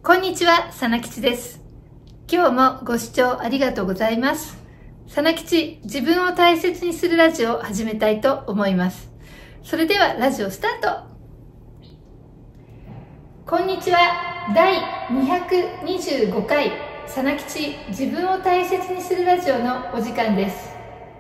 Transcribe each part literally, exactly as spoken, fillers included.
こんにちは、さなきちです。今日もご視聴ありがとうございます。さなきち、自分を大切にするラジオを始めたいと思います。それではラジオスタート。こんにちは、だいにひゃくにじゅうごかい、さなきち、自分を大切にするラジオのお時間です。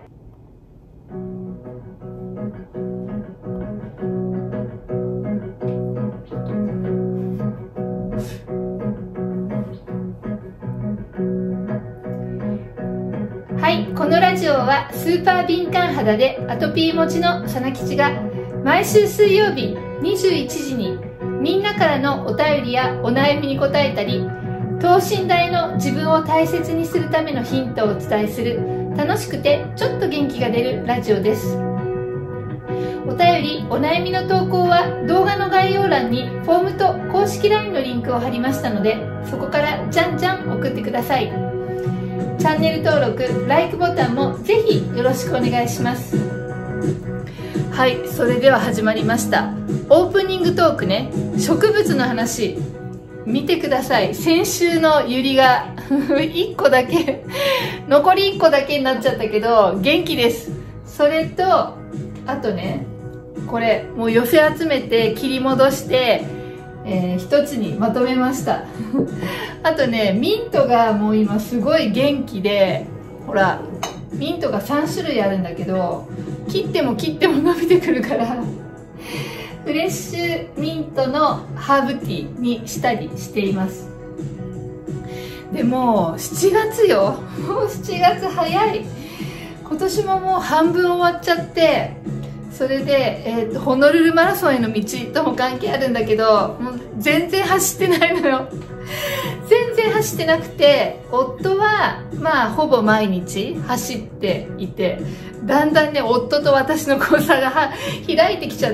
はい、このラジオはスーパー敏感肌でアトピー持ちのさなきちが毎週水曜日にじゅういちじにみんなからのお便りやお悩みに答えたり、等身大の自分を大切にするためのヒントをお伝えする楽しくてちょっと元気が出るラジオです。お便り、お悩みの投稿は動画の概要欄にフォームと公式 ライン のリンクを貼りましたので、そこからじゃんじゃん送ってください。チャンネル登録、ライクボタンもぜひよろしくお願いします。はい、それでは始まりました。オープニングトークね、植物の話。見てください。先週のユリがいっこだけ、残りいっこだけになっちゃったけど、元気です。それと、あとね、これ、もう寄せ集めて切り戻して、えー、一つにまとめましたあとね、ミントがもう今すごい元気で、ほらミントがさんしゅるいあるんだけど、切っても切っても伸びてくるからフレッシュミントのハーブティーにしたりしています。でもしちがつよ、もうしちがつ早い。今年ももう半分終わっちゃって、それで、えーと、ホノルルマラソンへの道とも関係あるんだけど、もう全然走ってないのよ全然走ってなくて、夫はまあほぼ毎日走っていて、だんだんね、夫と私の交差が開いてきちゃって、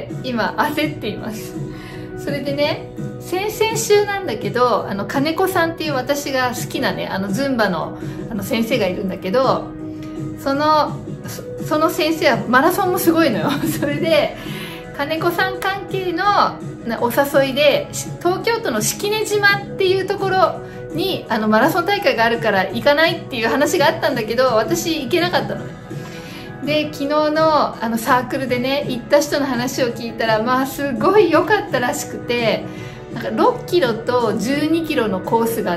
今焦っています。それでね、先々週なんだけど、あの金子さんっていう私が好きなね、あのズンバのあの先生がいるんだけど、そのその先生はマラソンもすごいのよそれで金子さん関係のお誘いで東京都の式根島っていうところにあのマラソン大会があるから行かないっていう話があったんだけど、私行けなかったのね。で、昨日のあのサークルでね、行った人の話を聞いたら、まあすごい良かったらしくて、なんかろっキロとじゅうにキロのコースがあって、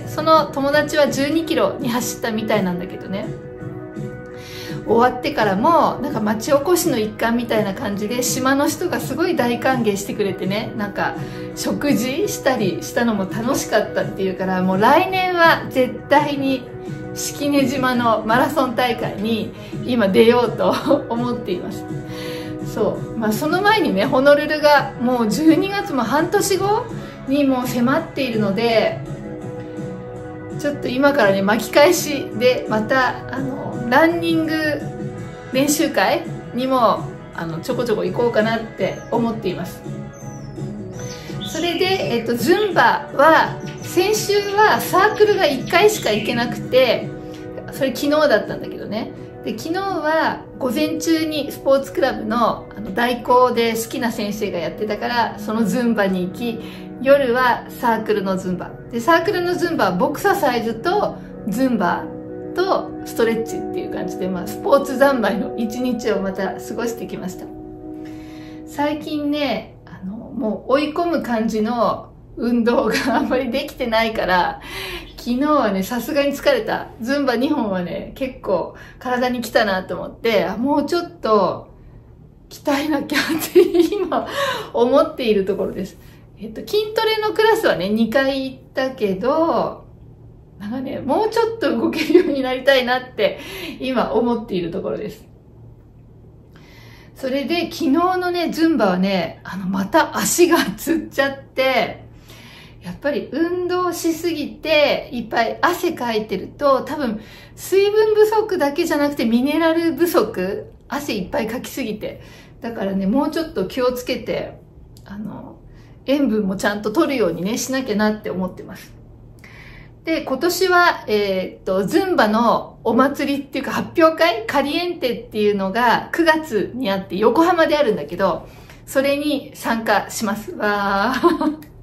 その友達はじゅうにキロに走ったみたいなんだけどね、終わってからもなんか町おこしの一環みたいな感じで島の人がすごい大歓迎してくれてね、なんか食事したりしたのも楽しかったっていうから、もう来年は絶対に式根島のマラソン大会に今出ようと思っています。そう、まあ、その前にね、ホノルルがもうじゅうにがつも半年後にもう迫っているので、ちょっと今からね、巻き返しでまたあのランニング練習会にもあのちょこちょこ行こうかなって思っています。それで、えっと、ズンバは先週はサークルがいっかいしか行けなくて、それ昨日だったんだけどね。で、昨日は午前中にスポーツクラブのあの代行で好きな先生がやってたから、そのズンバに行き、夜はサークルのズンバで、サークルのズンバはボクササイズとズンバとストレッチっていう感じで、まあ、スポーツ三昧の一日をまた過ごしてきました。最近ね、あのもう追い込む感じの運動があんまりできてないから、昨日はね、さすがに疲れた。ズンバにほんはね、結構体にきたなと思って、もうちょっと鍛えなきゃって今思っているところです。えっと、筋トレのクラスはね、にかい行ったけど、なんかね、もうちょっと動けるようになりたいなって今思っているところです。それで昨日のね、ズンバはね、あの、また足がつっちゃって、やっぱり運動しすぎていっぱい汗かいてると、多分水分不足だけじゃなくてミネラル不足、汗いっぱいかきすぎて。だからね、もうちょっと気をつけて、あの、塩分もちゃんと取るようにね、しなきゃなって思ってます。で、今年は、えーっと、ズンバのお祭りっていうか発表会、カリエンテっていうのがくがつにあって横浜であるんだけど、それに参加します。わー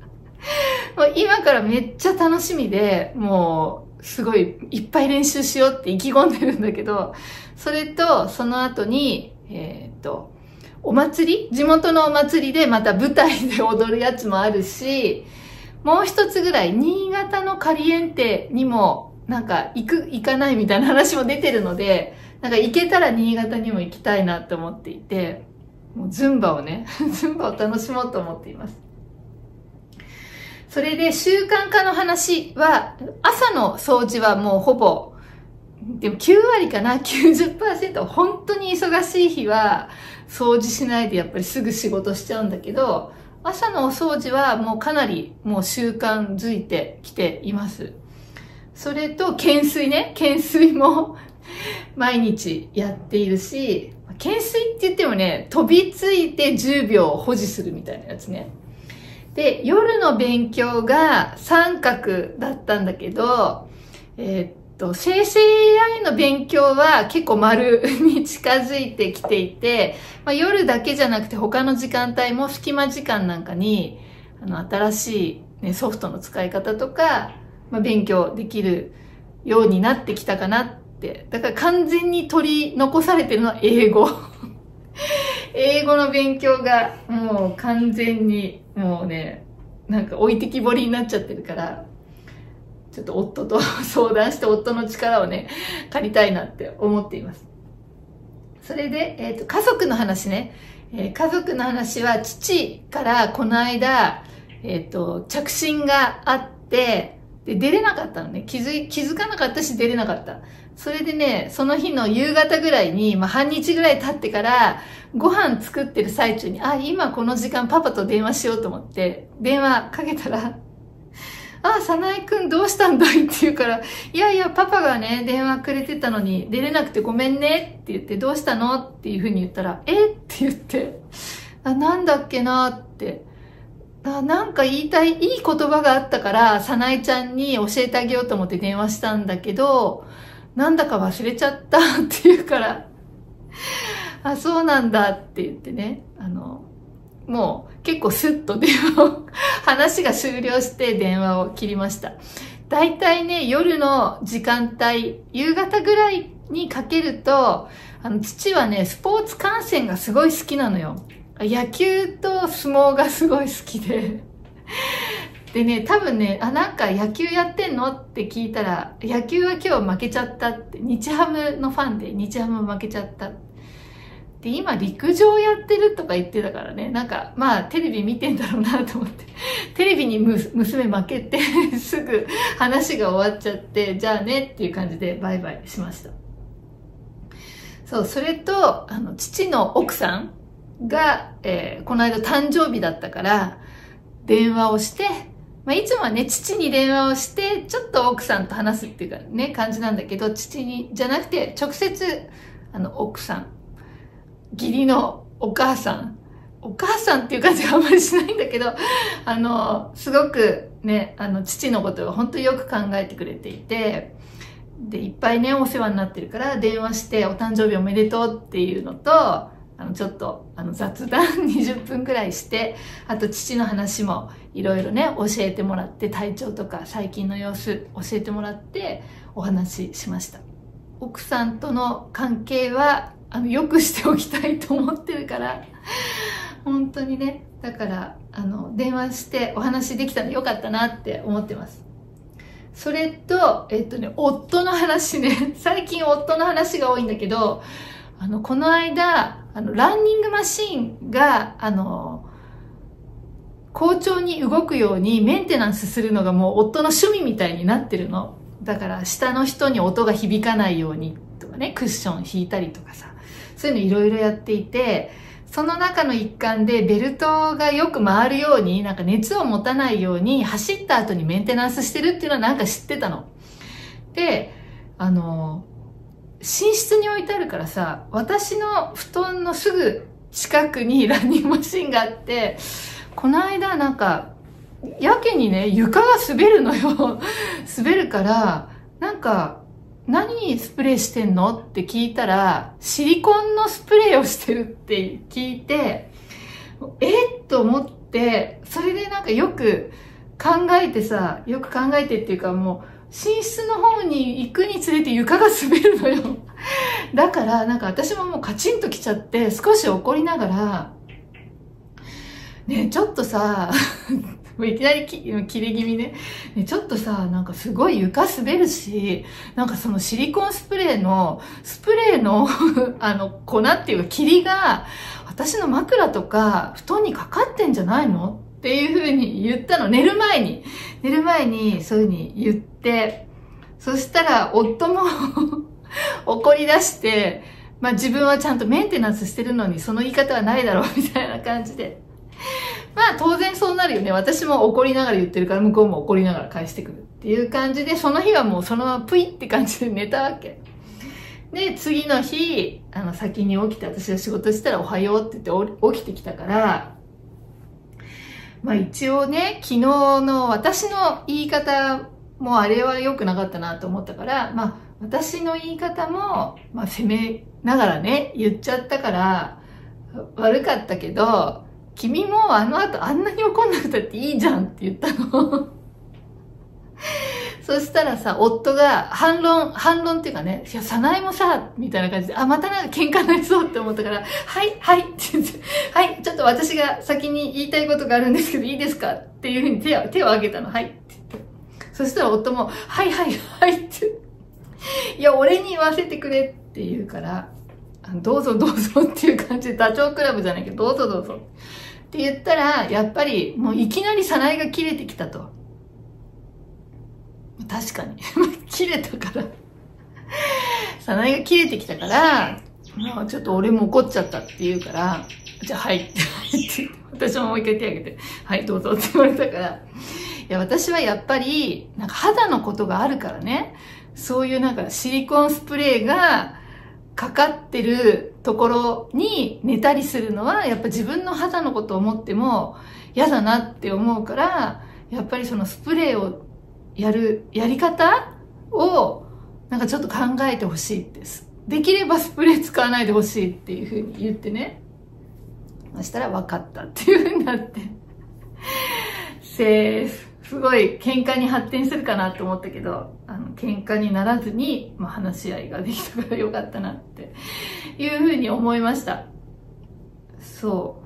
もう今からめっちゃ楽しみで、もうすごいいっぱい練習しようって意気込んでるんだけど、それとその後に、えーっと、お祭り地元のお祭りでまた舞台で踊るやつもあるし、もう一つぐらい、新潟のカリエンテにも、なんか行く、行かないみたいな話も出てるので、なんか行けたら新潟にも行きたいなって思っていて、もうズンバをね、ズンバを楽しもうと思っています。それで習慣化の話は、朝の掃除はもうほぼ、でもきゅうわりかな ?きゅうじゅっパーセント。本当に忙しい日は掃除しないでやっぱりすぐ仕事しちゃうんだけど、朝のお掃除はもうかなりもう習慣づいてきています。それと懸垂ね。懸垂も毎日やっているし、懸垂って言ってもね、飛びついてじゅうびょう保持するみたいなやつね。で、夜の勉強が三角だったんだけど、えーと生成 エーアイ の勉強は結構丸に近づいてきていて、まあ、夜だけじゃなくて他の時間帯も隙間時間なんかにあの新しい、ね、ソフトの使い方とか、まあ、勉強できるようになってきたかなって。だから完全に取り残されてるのは英語。英語の勉強がもう完全にもうね、なんか置いてきぼりになっちゃってるから、ちょっと夫と相談して夫の力をね、借りたいなって思っています。それで、えっと、家族の話ね。えー、家族の話は父からこの間、えっと、着信があって、で、出れなかったのね。気づい、気づかなかったし出れなかった。それでね、その日の夕方ぐらいに、まあ、半日ぐらい経ってから、ご飯作ってる最中に、あ、今この時間パパと電話しようと思って、電話かけたら、あ、早苗くんどうしたんだいって言うから、いやいや、パパがね、電話くれてたのに出れなくてごめんねって言って、どうしたのっていうふうに言ったら、えって言って、あ、なんだっけなって、あ、なんか言いたい、いい言葉があったから、早苗ちゃんに教えてあげようと思って電話したんだけど、なんだか忘れちゃったって言うから、あ、そうなんだって言ってね、あの、もう結構スッと電話を、話が終了して電話を切りました。だいたいね、夜の時間帯、夕方ぐらいにかけると、あの、父はね、スポーツ観戦がすごい好きなのよ。野球と相撲がすごい好きで。でね、多分ね、あ、なんか野球やってんのって聞いたら、野球は今日負けちゃったって、日ハムのファンで日ハム負けちゃった。で、今陸上やってるとか言ってたからね、なんかまあテレビ見てんだろうなと思って、テレビにむ娘負けてすぐ話が終わっちゃって、じゃあねっていう感じでバイバイしました。そう、それと、あの、父の奥さんが、えー、この間誕生日だったから、電話をして、まあ、いつもはね、父に電話をして、ちょっと奥さんと話すっていうかね、感じなんだけど、父に、じゃなくて、直接、あの、奥さん、義理のお母さん、お母さんっていう感じがあんまりしないんだけど、あの、すごくね、あの、父のことを本当によく考えてくれていて、で、いっぱいね、お世話になってるから、電話して、お誕生日おめでとうっていうのと、あの、ちょっと、あの、雑談にじゅっぷんくらいして、あと父の話もいろいろね、教えてもらって、体調とか最近の様子教えてもらって、お話ししました。奥さんとの関係は、あの、良くしておきたいと思ってるから、本当にね、だから、あの、電話してお話できたの良かったなって思ってます。それと、えっとね、夫の話ね、最近夫の話が多いんだけど、あの、この間、あの、ランニングマシーンが、あの、好調に動くようにメンテナンスするのがもう夫の趣味みたいになってるの。だから、下の人に音が響かないようにとかね、クッション引いたりとかさ、そういうのいろいろやっていて、その中の一環でベルトがよく回るように、なんか熱を持たないように走った後にメンテナンスしてるっていうのはなんか知ってたの。で、あの、寝室に置いてあるからさ、私の布団のすぐ近くにランニングマシンがあって、この間なんか、やけにね、床が滑るのよ。滑るから、なんか、何スプレーしてんのって聞いたら、シリコンのスプレーをしてるって聞いて、えっと思って、それでなんかよく、 考えてさ、よく考えてっていうかもう、寝室の方に行くにつれて床が滑るのよ。だから、なんか私ももうカチンときちゃって、少し怒りながら、ねえ、ちょっとさ、もういきなりき切れ気味ね。ね、ちょっとさ、なんかすごい床滑るし、なんかそのシリコンスプレーの、スプレーのあの粉っていうか霧が、私の枕とか布団にかかってんじゃないのっていう風に言ったの。寝る前に。寝る前にそういう風に言って、そしたら夫も怒り出して、まあ自分はちゃんとメンテナンスしてるのにその言い方はないだろうみたいな感じで。まあ当然そうなるよね。私も怒りながら言ってるから向こうも怒りながら返してくるっていう感じで、その日はもうそのままプイって感じで寝たわけ。で、次の日、あの先に起きて私が仕事したらおはようって言って起きてきたから、まあ一応ね、昨日の私の言い方もあれは良くなかったなと思ったから、まあ私の言い方も、まあ責めながらね、言っちゃったから悪かったけど、君もあの後あんなに怒んなくたっていいじゃんって言ったの。そしたらさ、夫が反論、反論っていうかね、いや、早苗もさ、みたいな感じで、あ、またなんか喧嘩になりそうって思ったから、はい、はいって言って、はい、ちょっと私が先に言いたいことがあるんですけど、いいですかっていうふうに手を、手を挙げたの、はいって言って。そしたら夫も、はい、はい、はいって。いや、俺に言わせてくれって言うから、どうぞどうぞっていう感じで、ダチョウ倶楽部じゃないけど、どうぞどうぞ。って言ったら、やっぱりもういきなり早苗が切れてきたと。確かに。切れたから。早苗が切れてきたから、まあ、ちょっと俺も怒っちゃったって言うから、じゃあはいって言って、私ももう一回手挙げて、はいどうぞって言われたから、いや私はやっぱり、なんか肌のことがあるからね、そういうなんかシリコンスプレーが、かかってるところに寝たりするのは、やっぱ自分の肌のことを思っても嫌だなって思うから、やっぱりそのスプレーをやる、やり方を、なんかちょっと考えてほしいです。できればスプレー使わないでほしいっていうふうに言ってね。そしたら分かったっていうふうになって。せーすごい喧嘩に発展するかなと思ったけど、あの喧嘩にならずに、まあ、話し合いができたからよかったなっていうふうに思いました。そう。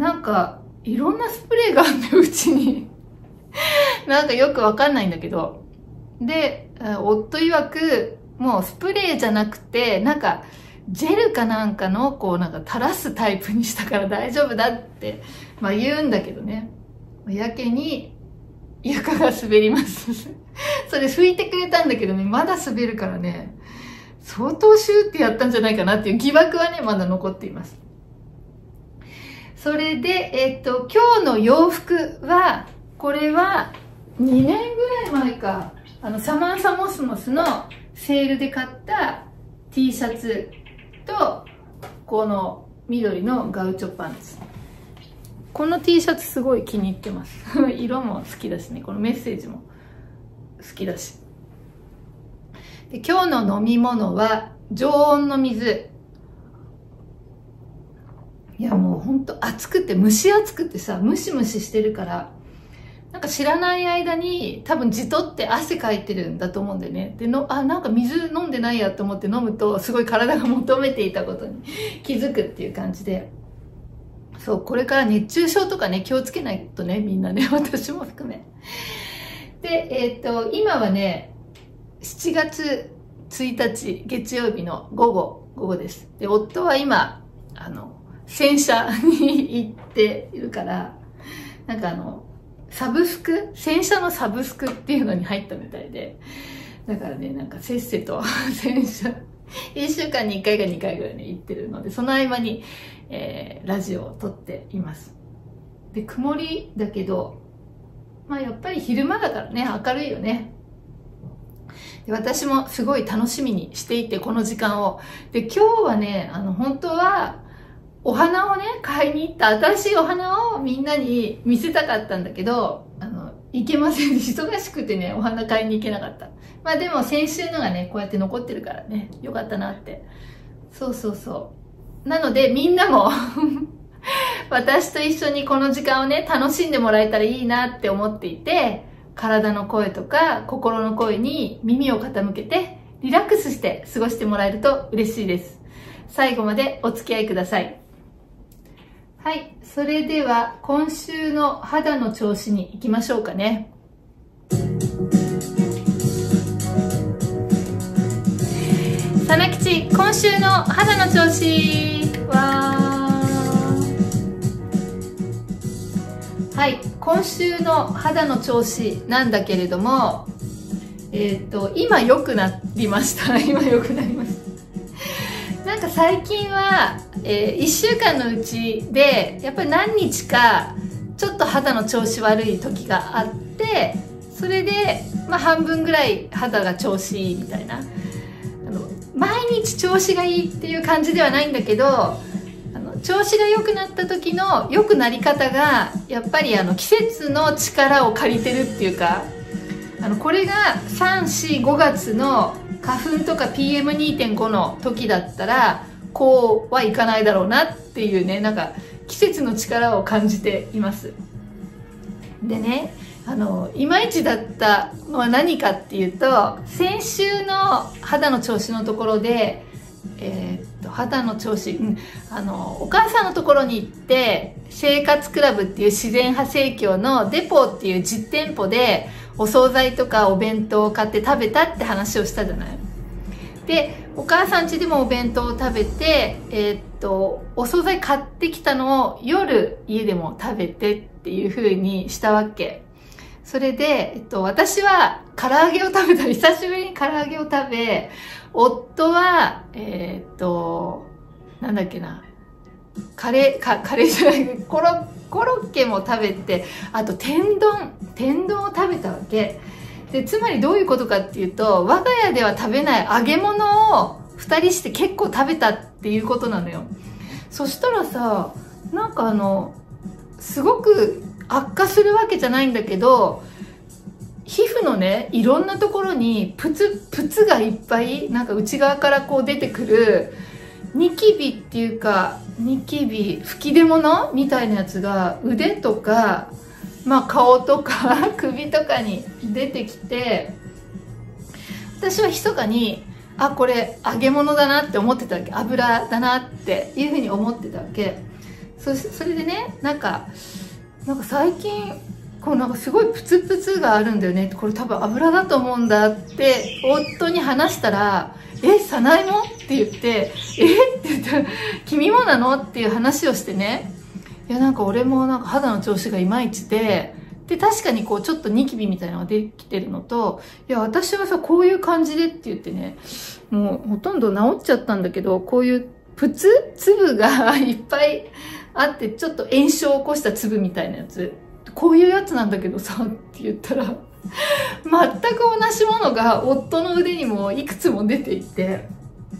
なんか、いろんなスプレーがあるんだよ、うちに。なんかよくわかんないんだけど。で、夫曰く、もうスプレーじゃなくて、なんか、ジェルかなんかの、こうなんか垂らすタイプにしたから大丈夫だって、まあ言うんだけどね。やけに、床が滑ります。それ拭いてくれたんだけどね、まだ滑るからね、相当シューってやったんじゃないかなっていう疑惑はね、まだ残っています。それで、えっと、今日の洋服は、これはにねんぐらい前か、あの、サマンサモスモスのセールで買った T シャツと、この緑のガウチョパンツ。この T シャツすごい気に入ってます。色も好きだしね、このメッセージも好きだし。で、今日の飲み物は常温の水。いやもうほんと暑くて、蒸し暑くてさ、ムシムシしてるから、なんか知らない間に多分じとって汗かいてるんだと思うんだよね。での、あ、なんか水飲んでないやと思って飲むと、すごい体が求めていたことに気づくっていう感じで。そう、これから熱中症とかね、気をつけないとね、みんなね、私も含め。で、えっと、今はね、しちがつついたち、月曜日の午後、午後です。で、夫は今、あの、洗車に行っているから、なんかあの、サブスク洗車のサブスクっていうのに入ったみたいで、だからね、なんかせっせと洗車、いっしゅうかんにいっかいかにかいぐらいね、行ってるので、その合間に、えー、ラジオを撮っています。で、曇りだけど、まあやっぱり昼間だからね、明るいよね。で、私もすごい楽しみにしていて、この時間を。で、今日はね、あの、本当は、お花をね、買いに行った、新しいお花をみんなに見せたかったんだけど、あの、行けませんで、忙しくてね、お花買いに行けなかった。まあでも先週のがね、こうやって残ってるからね、よかったなって。そうそうそう。なのでみんなも私と一緒にこの時間をね、楽しんでもらえたらいいなって思っていて、体の声とか心の声に耳を傾けて、リラックスして過ごしてもらえると嬉しいです。最後までお付き合いください。はい。それでは、今週の肌の調子に行きましょうかね。さなきち、今週の肌の調子は、はい。今週の肌の調子なんだけれども、えっと、今良くなりました。今良くなりました。なんか最近は、えー、いっしゅうかんのうちで、やっぱり何日か、ちょっと肌の調子悪い時があって、それで、まあ半分ぐらい肌が調子いいみたいな。あの、毎日調子がいいっていう感じではないんだけど、あの、調子が良くなった時の良くなり方が、やっぱりあの、季節の力を借りてるっていうか、あの、これがさん、し、ごがつの花粉とか ピーエムにてんご の時だったら、こうはいかないだろうなっていうね、なんか季節の力を感じています。でね、あの、いまいちだったのは何かっていうと、先週の肌の調子のところで、えー、っと、肌の調子、うん、あの、お母さんのところに行って、生活クラブっていう自然派生協のデポっていう実店舗で、お惣菜とかお弁当を買って食べたって話をしたじゃない。で、お母さん家でもお弁当を食べて、えー、っと、お惣菜買ってきたのを夜家でも食べてっていう風にしたわけ。それで、えっと、私は唐揚げを食べた。久しぶりに唐揚げを食べ、夫は、えー、っと、なんだっけな、カレー、か、カレーじゃない、コロ、コロッケも食べて、あと天丼、天丼を食べたわけ。で、つまりどういうことかっていうと、我が家では食べない揚げ物を二人して結構食べたっていうことなのよ。そしたらさ、なんかあの、すごく悪化するわけじゃないんだけど、皮膚のね、いろんなところにプツ、プツがいっぱい、なんか内側からこう出てくる、ニキビっていうか、ニキビ、吹き出物みたいなやつが腕とか、まあ顔とか首とかに出てきて、私は密かに、あ、これ揚げ物だなって思ってたわけ。油だなっていうふうに思ってたわけ。そ、それでね、なんか、なんか最近、こうなんかすごいプツプツがあるんだよね。これ多分油だと思うんだって夫に話したら、え、サナエもって言って、えって言ったら、君もなのっていう話をしてね。いやなんか俺もなんか肌の調子がいまいちで、で確かにこうちょっとニキビみたいなのができてるのと、いや私はさこういう感じでって言ってね、もうほとんど治っちゃったんだけど、こういうプツ粒がいっぱいあって、ちょっと炎症を起こした粒みたいなやつ。こういうやつなんだけどさって言ったら、全く同じものが夫の腕にもいくつも出ていて、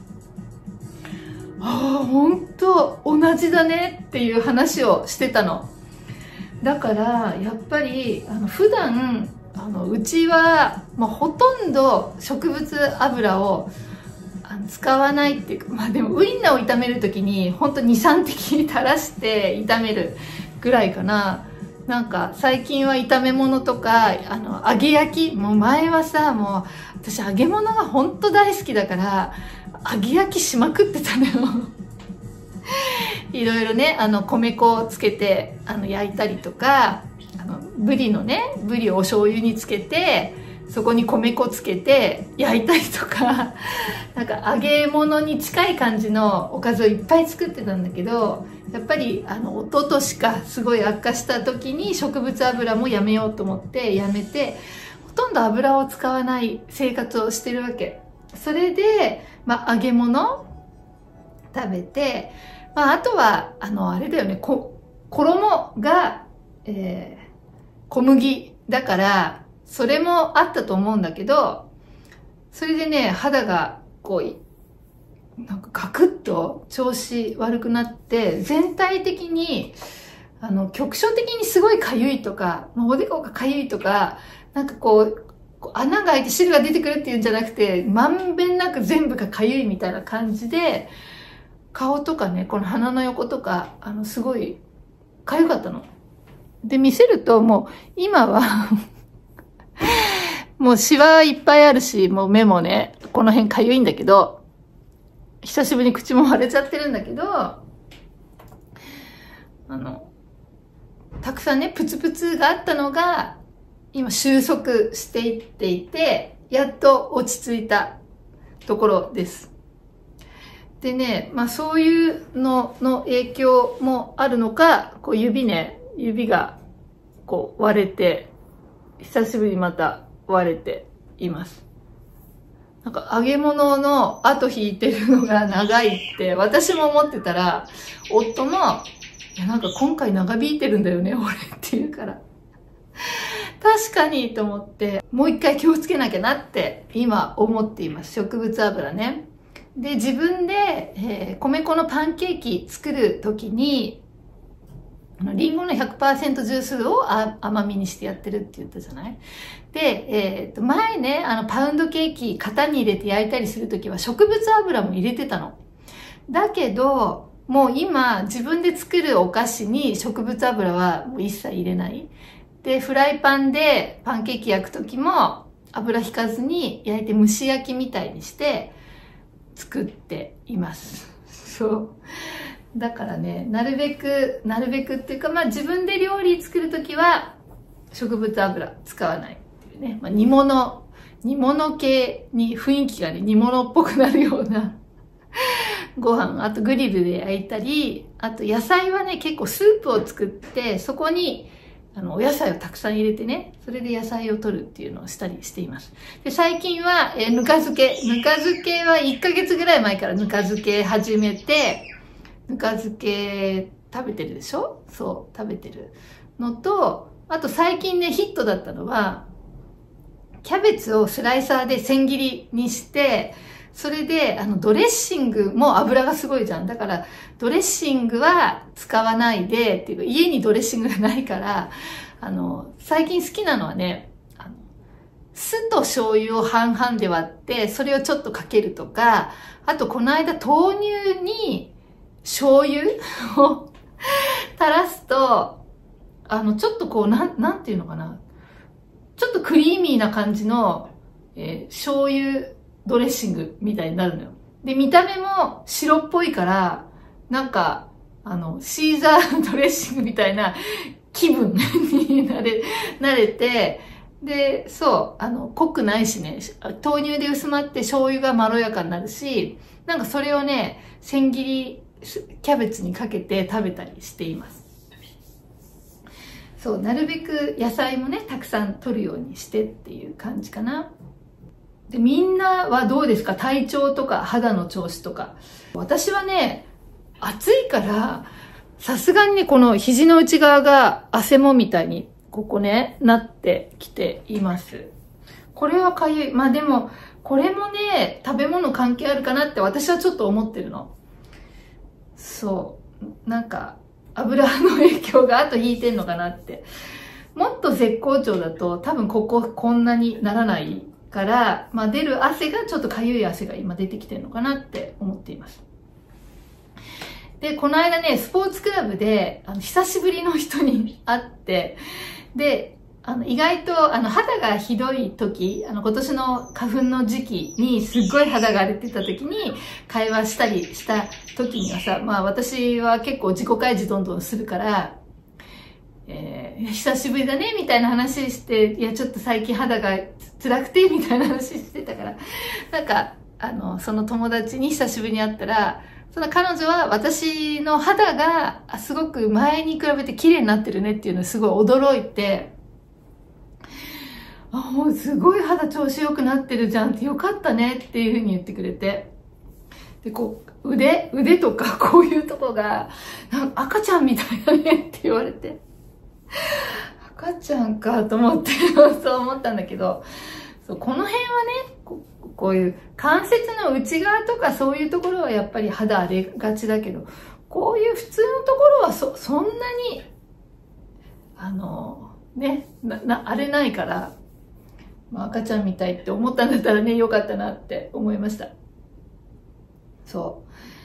ああ、ほんと同じだねっていう話をしてたの。だから、やっぱり、あの、普段、あの、うちは、まあ、ほとんど植物油をあの使わないっていうか、まあでもウインナーを炒めるときに、ほんとに、さんてき垂らして炒めるぐらいかな。なんか最近は炒め物とか、あの、揚げ焼き、もう前はさ、もう私揚げ物がほんと大好きだから、揚げ焼きしまくってたのよ。いろいろね、あの、米粉をつけて、あの、焼いたりとか、あの、ブリのね、ブリをお醤油につけて、そこに米粉つけて焼いたりとか、なんか揚げ物に近い感じのおかずをいっぱい作ってたんだけど、やっぱりあの一昨年かすごい悪化した時に植物油もやめようと思ってやめて、ほとんど油を使わない生活をしてるわけ。それで、まあ揚げ物食べて、まああとは、あのあれだよね、こ衣が、えー、小麦だから、それもあったと思うんだけど、それでね、肌がこう、なんかガクッと調子悪くなって、全体的に、あの、局所的にすごい痒いとか、おでこが痒いとか、なんかこう、穴が開いて汁が出てくるっていうんじゃなくて、まんべんなく全部が痒いみたいな感じで、顔とかね、この鼻の横とか、あの、すごい、 痒かったの。で、見せるともう、今は、もうシワいっぱいあるし、もう目もね、この辺痒いんだけど、久しぶりに口も腫れちゃってるんだけど、あの、たくさんね、プツプツがあったのが、今収束していっていて、やっと落ち着いたところです。でね、まあそういうのの影響もあるのか、こう指ね、指がこう割れて、久しぶりにまた割れています。なんか揚げ物の後引いてるのが長いって私も思ってたら、夫も、いやなんか今回長引いてるんだよね、俺って言うから。確かにと思って、もう一回気をつけなきゃなって今思っています。植物油ね。で、自分で、えー、米粉のパンケーキ作るときに、リンゴの ひゃくパーセント ジュースを甘みにしてやってるって言ったじゃない？で、えー、と前ね、あのパウンドケーキ型に入れて焼いたりするときは植物油も入れてたの。だけど、もう今自分で作るお菓子に植物油はもう一切入れない。で、フライパンでパンケーキ焼くときも油引かずに焼いて蒸し焼きみたいにして作っています。そう。だからね、なるべく、なるべくっていうか、まあ自分で料理作るときは植物油使わないっていうね。まあ煮物、煮物系に雰囲気がね、煮物っぽくなるようなご飯、あとグリルで焼いたり、あと野菜はね、結構スープを作って、そこにあの、お野菜をたくさん入れてね、それで野菜を取るっていうのをしたりしています。で、最近は、えー、ぬか漬け。ぬか漬けはいっかげつぐらい前からぬか漬け始めて、ぬか漬け食べてるでしょ？そう、食べてるのと、あと最近ね、ヒットだったのは、キャベツをスライサーで千切りにして、それで、あの、ドレッシングも油がすごいじゃん。だから、ドレッシングは使わないで、っていうか、家にドレッシングがないから、あの、最近好きなのはね、あの酢と醤油を半々で割って、それをちょっとかけるとか、あと、この間、豆乳に醤油を垂らすと、あの、ちょっとこう、なん、なんていうのかな。ちょっとクリーミーな感じの、えー、醤油、ドレッシングみたいになるのよ。で、見た目も白っぽいから、なんか、あの、シーザードレッシングみたいな気分になれ、なれて、で、そう、あの、濃くないしね、豆乳で薄まって醤油がまろやかになるし、なんかそれをね、千切りキャベツにかけて食べたりしています。そう、なるべく野菜もね、たくさん取るようにしてっていう感じかな。で、みんなはどうですか？体調とか肌の調子とか。私はね、暑いから、さすがにね、この肘の内側が汗もみたいに、ここね、なってきています。これはかゆい。まあでも、これもね、食べ物関係あるかなって私はちょっと思ってるの。そう。なんか、油の影響が後引いてんのかなって。もっと絶好調だと、多分こここんなにならないから、まあ出る汗がちょっとかゆい汗が今出てきてるのかなって思っています。で、この間ね、スポーツクラブで、あの、久しぶりの人に会って、で、あの、意外と、あの、肌がひどい時、あの、今年の花粉の時期にすっごい肌が荒れてた時に会話したりした時にはさ、まあ私は結構自己開示どんどんするから、えー、久しぶりだね、みたいな話して、いや、ちょっと最近肌が辛くて、みたいな話してたから、なんか、あの、その友達に久しぶりに会ったら、その彼女は私の肌がすごく前に比べて綺麗になってるねっていうのをすごい驚いて、あ、もうすごい肌調子良くなってるじゃんってよかったねっていうふうに言ってくれて。で、こう、腕腕とかこういうとこが、なんか赤ちゃんみたいだねって言われて。赤ちゃんかと思って、そう思ったんだけど、そうこの辺はねこ、こういう関節の内側とかそういうところはやっぱり肌荒れがちだけど、こういう普通のところはそ、そんなに、あの、ね、な、な、荒れないから、まあ、赤ちゃんみたいって思ったんだったらね、よかったなって思いました。そう。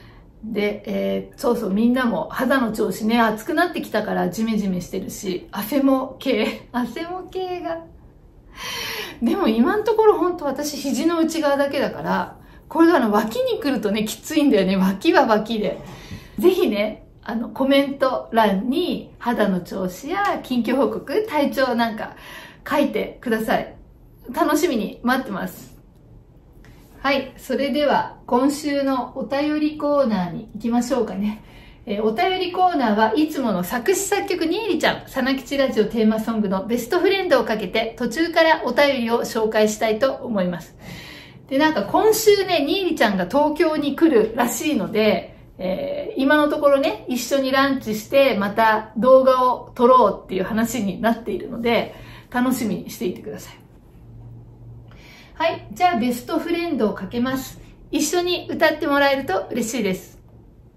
で、えー、そうそう、みんなも肌の調子ね、暑くなってきたからジメジメしてるし、汗も系、汗も系が。でも今のところ本当私肘の内側だけだから、これがあの脇に来るとね、きついんだよね。脇は脇で。ぜひね、あの、コメント欄に肌の調子や近況報告、体調なんか書いてください。楽しみに待ってます。はい。それでは、今週のお便りコーナーに行きましょうかね。えー、お便りコーナーはいつもの作詞作曲にーりちゃん、さなきちラジオテーマソングのベストフレンドをかけて、途中からお便りを紹介したいと思います。で、なんか今週ね、にーりちゃんが東京に来るらしいので、えー、今のところね、一緒にランチして、また動画を撮ろうっていう話になっているので、楽しみにしていてください。はい。じゃあ、ベストフレンドをかけます。一緒に歌ってもらえると嬉しいです。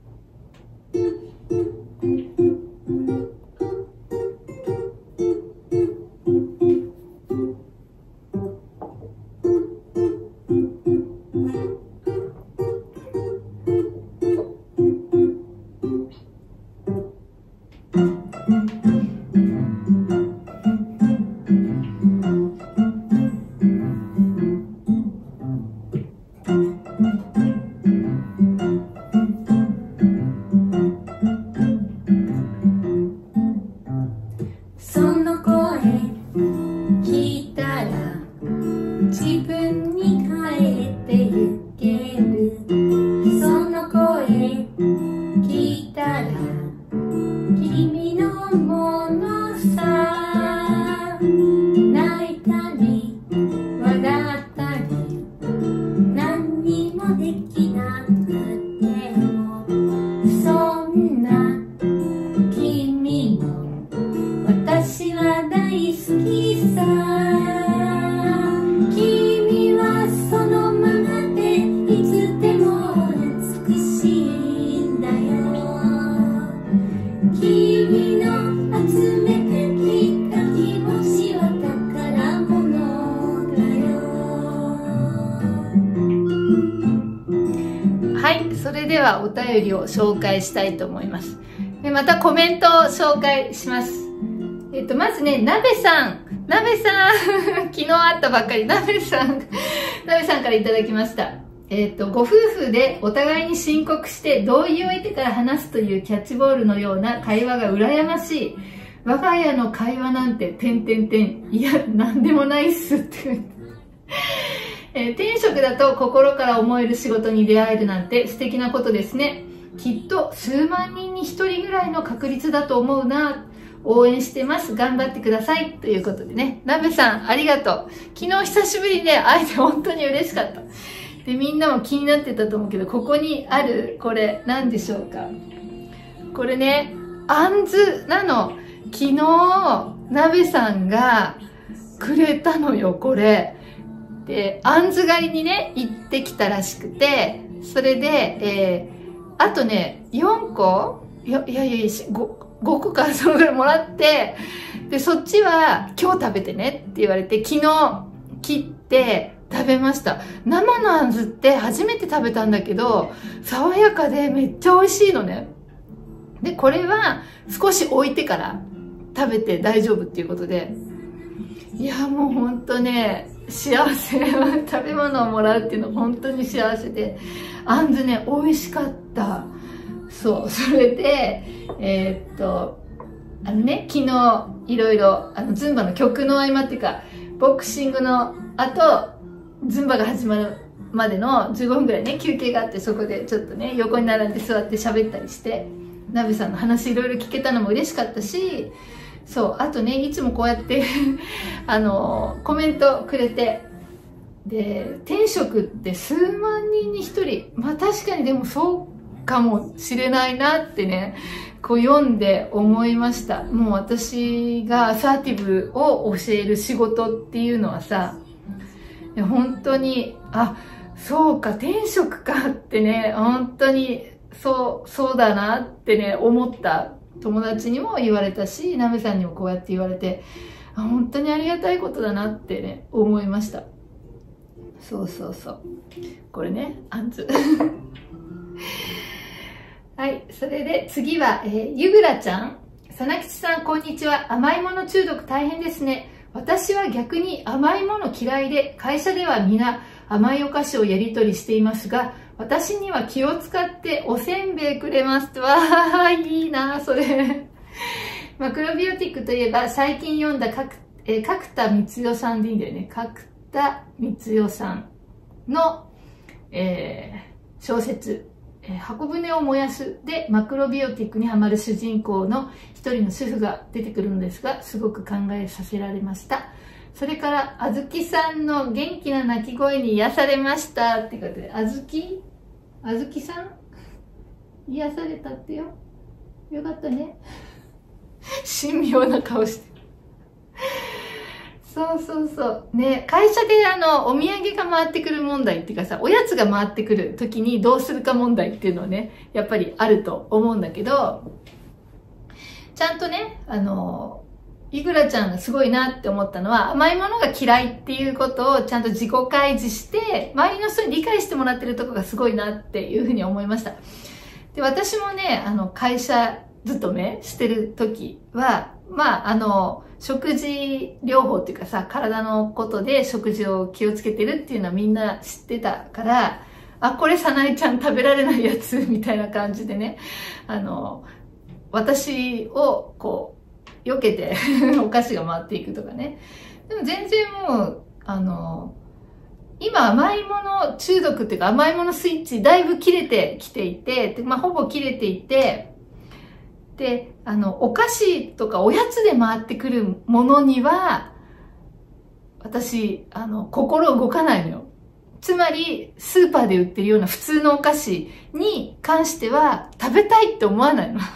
それではお便りを紹介したいと思います。で、またコメントを紹介します。えっと、まずね、なべさん。なべさん。昨日会ったばっかり。なべさん。なべさんからいただきました。えっと、ご夫婦でお互いに申告して同意を得てから話すというキャッチボールのような会話が羨ましい。我が家の会話なんて、てんてんてん。いや、なんでもないっすって。えー、転職だと心から思える仕事に出会えるなんて素敵なことですね。きっと数万人に一人ぐらいの確率だと思うな。応援してます。頑張ってください。ということでね。なべさん、ありがとう。昨日久しぶりにね、会えて本当に嬉しかった。で、みんなも気になってたと思うけど、ここにある、これ、何でしょうか。これね、あんずなの。昨日、なべさんがくれたのよ、これ。で、あんず狩りにね、行ってきたらしくて、それで、えー、あとね、よんこいやいやいや、ご、ごこかそのぐらいもらって、で、そっちは今日食べてねって言われて、昨日切って食べました。生のあんずって初めて食べたんだけど、爽やかでめっちゃ美味しいのね。で、これは少し置いてから食べて大丈夫っていうことで、いや、もうほんとね、幸せ。食べ物をもらうっていうのは本当に幸せで、あんずね、美味しかった。そう、それで、えー、っと、あのね、昨日、いろいろ、あの、ズンバの曲の合間っていうか、ボクシングの後、ズンバが始まるまでのじゅうごふんぐらいね、休憩があって、そこでちょっとね、横に並んで座って喋ったりして、なべさんの話いろいろ聞けたのも嬉しかったし、そう、あとね、いつもこうやってあの、コメントくれて、で、転職って数万人に一人、まあ確かにでもそうかもしれないなってね、こう読んで思いました。もう私がアサーティブを教える仕事っていうのはさ、本当に、あ、そうか、転職かってね、本当に、そう、そうだなってね、思った。友達にも言われたし、なべさんにもこうやって言われて、あ、本当にありがたいことだなってね、思いました。そうそうそう。これね、あんず。 はい。それで次は、えー、ゆぐらちゃん。さなきちさん、こんにちは。甘いもの中毒大変ですね。私は逆に甘いもの嫌いで、会社では皆甘いお菓子をやり取りしていますが、私には気を使っておせんべいくれますと。わー、いいなそれ。マクロビオティックといえば、最近読んだ角、えー、角田光代さんでいいんだよね。角田光代さんの、えー、小説、箱舟を燃やすでマクロビオティックにハマる主人公の一人の主婦が出てくるのですが、すごく考えさせられました。それから、あずきさんの元気な泣き声に癒されましたってことで、あずきあずきさん癒されたってよ。よかったね。神妙な顔してる。そうそうそう。ね、会社であの、お土産が回ってくる問題っていうかさ、おやつが回ってくる時にどうするか問題っていうのはね、やっぱりあると思うんだけど、ちゃんとね、あの、いぐらちゃんがすごいなって思ったのは、甘いものが嫌いっていうことをちゃんと自己開示して、周りの人に理解してもらってるとこがすごいなっていうふうに思いました。で、私もね、あの、会社勤めしてる時は、まあ、あの、食事療法っていうかさ、体のことで食事を気をつけてるっていうのはみんな知ってたから、あ、これさなえちゃん食べられないやつみたいな感じでね、あの、私をこう、避けてお菓子が回っていくとかね。でも全然もう、あの、今甘いもの中毒っていうか甘いものスイッチだいぶ切れてきていて、でまあ、ほぼ切れていて、で、あの、お菓子とかおやつで回ってくるものには、私、あの、心動かないのよ。つまり、スーパーで売ってるような普通のお菓子に関しては、食べたいって思わないの。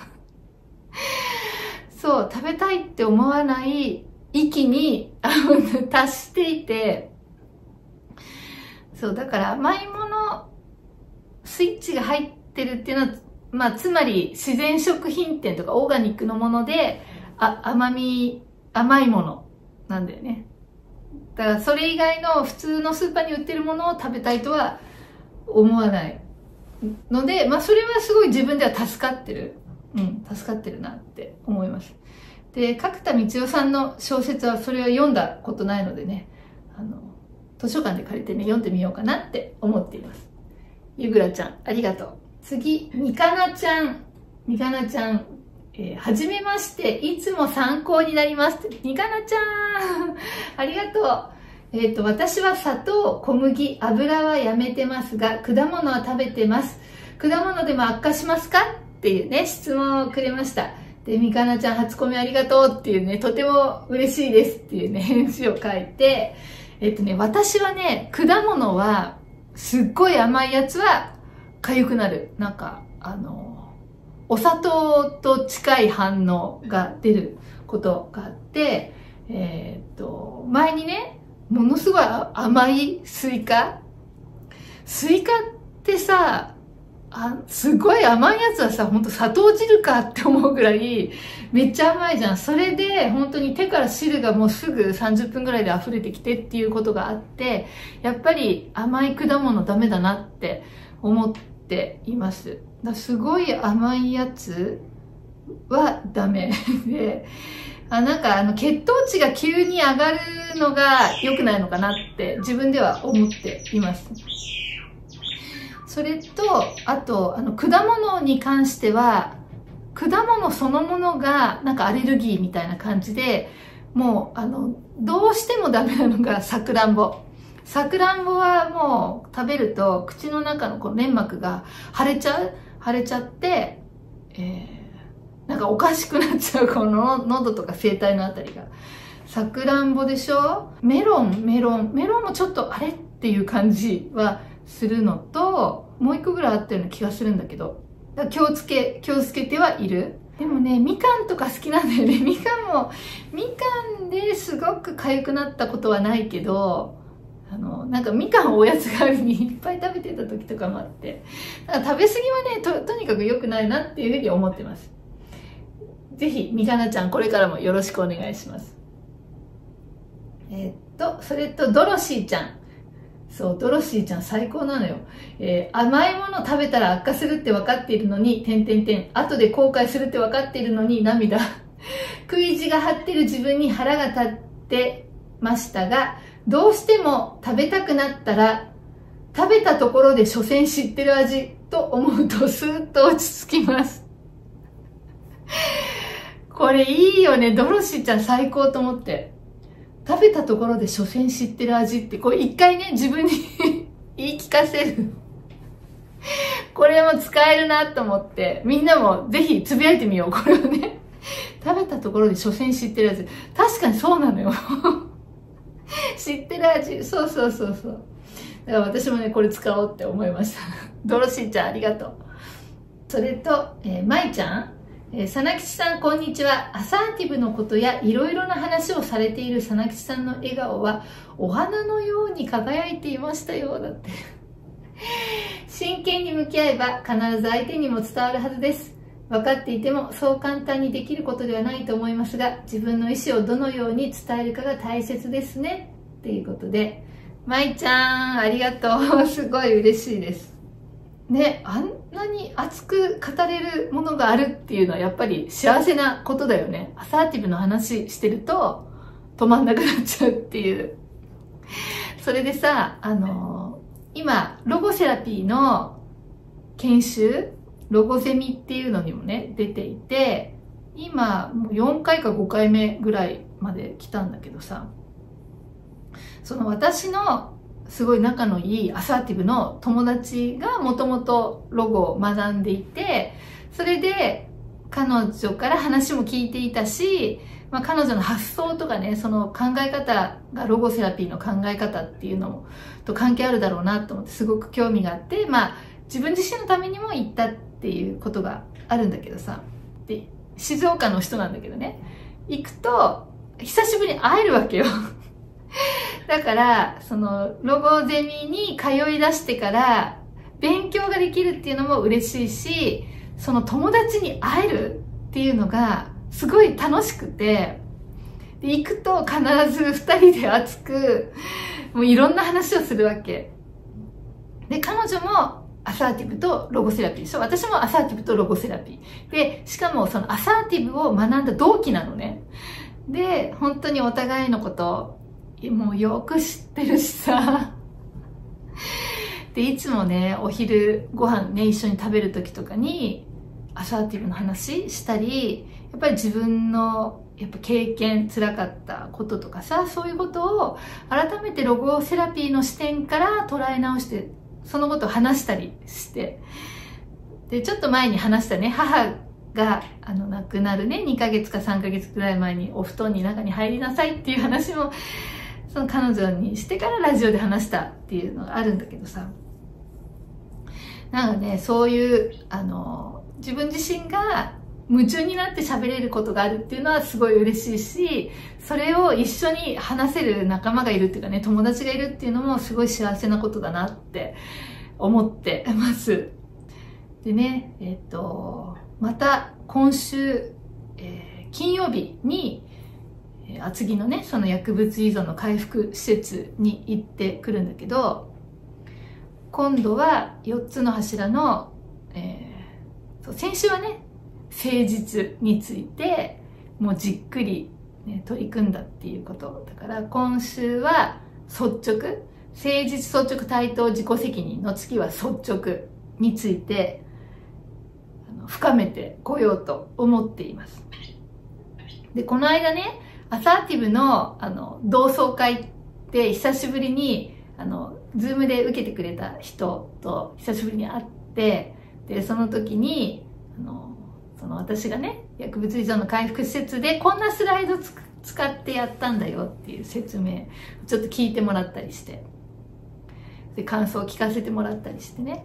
そう、食べたいって思わない域に達していて、そう、だから甘いもの、スイッチが入ってるっていうのは、まあ、つまり自然食品店とかオーガニックのもので、あ、甘み、甘いものなんだよね。だからそれ以外の普通のスーパーに売ってるものを食べたいとは思わないので、まあそれはすごい自分では助かってる。うん、助かってるなって思います。で、角田光代さんの小説はそれを読んだことないのでね、あの、図書館で借りてね、読んでみようかなって思っています。ゆぐらちゃん、ありがとう。次、みかなちゃん。みかなちゃん。えー、はじめまして。いつも参考になります。みかなちゃん。ありがとう。えっと、私は砂糖、小麦、油はやめてますが、果物は食べてます。果物でも悪化しますかっていうね、質問をくれました。で、みかなちゃん初コメありがとうっていうね、とても嬉しいですっていうね、返事を書いて、えっとね、私はね、果物は、すっごい甘いやつは、痒くなる。なんか、あの、お砂糖と近い反応が出ることがあって、えー、っと、前にね、ものすごい甘いスイカスイカってさ、あ、すごい甘いやつはさ、ほんと砂糖汁かって思うぐらい、めっちゃ甘いじゃん。それで、本当に手から汁がもうすぐさんじゅっぷんぐらいで溢れてきてっていうことがあって、やっぱり甘い果物ダメだなって思っています。だすごい甘いやつはダメで、あ、なんかあの血糖値が急に上がるのが良くないのかなって自分では思っています。それと、あと、あの、果物に関しては、果物そのものが、なんかアレルギーみたいな感じで、もう、あの、どうしてもダメなのがさくらんぼ。さくらんぼはもう食べると、口の中のこの粘膜が腫れちゃう腫れちゃって、えー、なんかおかしくなっちゃう、この喉とか声帯のあたりが。さくらんぼでしょ？メロン、メロン、メロンもちょっとあれっていう感じは、するのと、もう一個ぐらいあったような気がするんだけど、だ気をつけ、気をつけてはいる。でもね、みかんとか好きなんだよね。みかんも、みかんですごく痒くなったことはないけど、あの、なんかみかんをおやつ代わりにいっぱい食べてた時とかもあって、だから食べ過ぎはね、と、とにかく良くないなっていうふうに思ってます。ぜひ、みかなちゃん、これからもよろしくお願いします。えー、っと、それと、ドロシーちゃん。 そう、ドロシーちゃん最高なのよ。えー、甘いもの食べたら悪化するって分かっているのに、てんてんてん。後で後悔するって分かっているのに、涙。食い地が張ってる自分に腹が立ってましたが、どうしても食べたくなったら、食べたところで所詮知ってる味と思うとスーッと落ち着きます。これいいよね。ドロシーちゃん最高と思って。食べたところで所詮知ってる味って、これ一回ね、自分に言い聞かせる。これも使えるなと思って、みんなもぜひつぶやいてみよう、これをね。食べたところで所詮知ってる味。確かにそうなのよ。知ってる味。そうそうそうそう。だから私もね、これ使おうって思いました。ドロシーちゃんありがとう。それと、えー、まいちゃん。えー、さなきちさん、こんにちは。アサーティブのことやいろいろな話をされているさなきちさんの笑顔は、お花のように輝いていましたよ。だって。真剣に向き合えば、必ず相手にも伝わるはずです。分かっていても、そう簡単にできることではないと思いますが、自分の意思をどのように伝えるかが大切ですね。っていうことで、まいちゃん、ありがとう。すごい嬉しいです。ね、あんなに熱く語れるものがあるっていうのはやっぱり幸せなことだよね。アサーティブの話してると止まんなくなっちゃうっていう。それでさ、あのー、今、ロゴセラピーの研修、ロゴゼミっていうのにもね、出ていて、今、もうよんかいかごかいめぐらいまで来たんだけどさ、その私のすごい仲のいいアサーティブの友達がもともとロゴを学んでいて、それで彼女から話も聞いていたし、まあ、彼女の発想とかね、その考え方がロゴセラピーの考え方っていうのと関係あるだろうなと思ってすごく興味があって、まあ自分自身のためにも行ったっていうことがあるんだけどさ、で、静岡の人なんだけどね、行くと久しぶりに会えるわけよ。だから、その、ロゴゼミに通い出してから、勉強ができるっていうのも嬉しいし、その友達に会えるっていうのが、すごい楽しくて、で行くと必ず二人で熱く、もういろんな話をするわけ。で、彼女もアサーティブとロゴセラピー。そう、私もアサーティブとロゴセラピー。で、しかもそのアサーティブを学んだ同期なのね。で、本当にお互いのこともうよく知ってるしさ。で、いつもね、お昼ご飯ね、一緒に食べる時とかに、アサーティブの話したり、やっぱり自分の、やっぱ経験、辛かったこととかさ、そういうことを改めてロゴセラピーの視点から捉え直して、そのことを話したりして、で、ちょっと前に話したね、母が、あの、亡くなるね、にかげつかさんかげつくらい前にお布団に中に入りなさいっていう話も、その彼女にしてからラジオで話したっていうのがあるんだけどさ。なんかね、そういう、あの、自分自身が夢中になって喋れることがあるっていうのはすごい嬉しいし、それを一緒に話せる仲間がいるっていうかね、友達がいるっていうのもすごい幸せなことだなって思ってます。でね、えっと、また今週、えー、金曜日に、厚木のね、その薬物依存の回復施設に行ってくるんだけど、今度はよっつの柱の、えー、そう先週はね、誠実についてもうじっくり、ね、取り組んだっていうことだから、今週は率直、誠実率直対等自己責任の次は率直についてあの深めてこようと思っています。で、この間ね、アサーティブの、あの、同窓会で久しぶりに、あの、ズームで受けてくれた人と久しぶりに会って、で、その時に、あの、その私がね、薬物依存の回復施設でこんなスライドつ使ってやったんだよっていう説明、ちょっと聞いてもらったりして、で、感想を聞かせてもらったりしてね。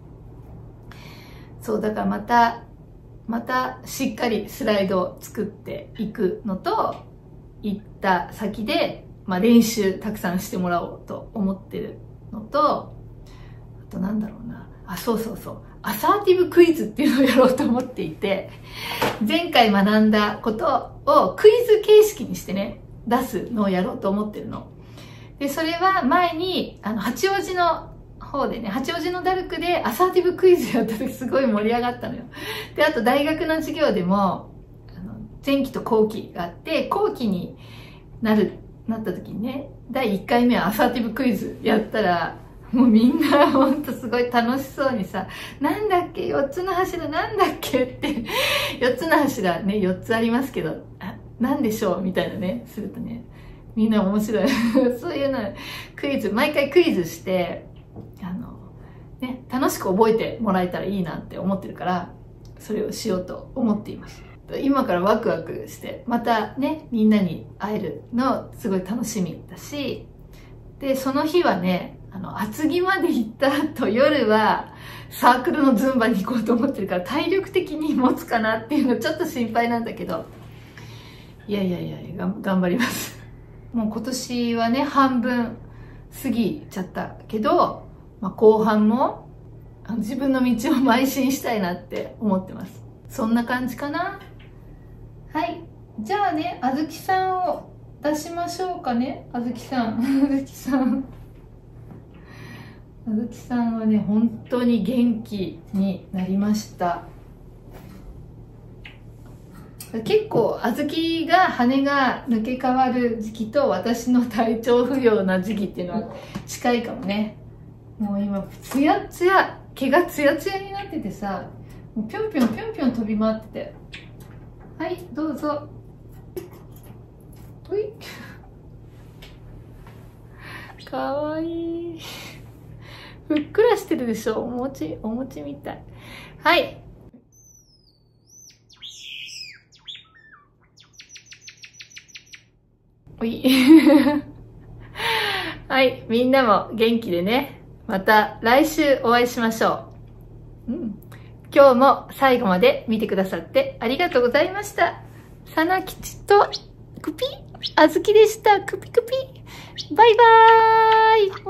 そう、だからまた、またしっかりスライドを作っていくのと、行った先で、まあ、練習たくさんしてもらおうと思ってるのと、あとなんだろうな。あ、そうそうそう。アサーティブクイズっていうのをやろうと思っていて、前回学んだことをクイズ形式にしてね、出すのをやろうと思ってるの。 で、それは前に、あの、八王子の方でね、八王子のダルクでアサーティブクイズやった時すごい盛り上がったのよ。で、あと大学の授業でも、あの前期と後期があって、後期になる、なった時にね、だいいっかいめはアサーティブクイズやったら、もうみんなほんとすごい楽しそうにさ、なんだっけよっつの柱なんだっけって、よっつの柱ね、よっつありますけど、あ、なんでしょうみたいなね、するとね、みんな面白い。そういうの、クイズ、毎回クイズして、あの、ね、楽しく覚えてもらえたらいいなって思ってるから、それをしようと思っています。今からワクワクして、またね、みんなに会えるのすごい楽しみだし、で、その日はね、あの、厚木まで行った後、夜はサークルのズンバに行こうと思ってるから、体力的に持つかなっていうのちょっと心配なんだけど、いやいやいや、が頑張ります。もう今年はね、半分過ぎちゃったけど、まあ、後半もあの自分の道を邁進したいなって思ってます。そんな感じかな。はい。じゃあね、あずきさんを出しましょうかね。あずきさん。あずきさん。あずきさんはね、本当に元気になりました。結構、あずきが羽が抜け変わる時期と私の体調不良な時期っていうのは近いかもね。もう今、ツヤツヤ、毛がツヤツヤになっててさ、もうぴょんぴょんぴょんぴょん飛び回ってて。はい、どうぞ。ほい。かわいい。ふっくらしてるでしょ。お餅、お餅みたい。はい。おい。はい。みんなも元気でね。また来週お会いしましょう。うん。今日も最後まで見てくださってありがとうございました。さなきちとクピあずきでした。クピクピ。バイバーイ。